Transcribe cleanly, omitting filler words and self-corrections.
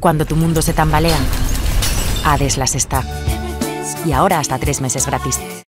Cuando tu mundo se tambalea, Hades las está. Y ahora hasta 3 meses gratis.